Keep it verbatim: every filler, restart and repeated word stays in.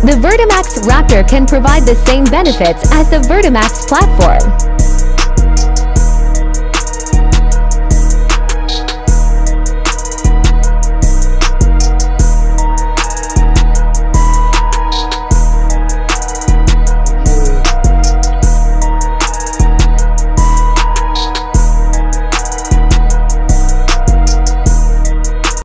The Vertimax Raptor can provide the same benefits as the Vertimax platform.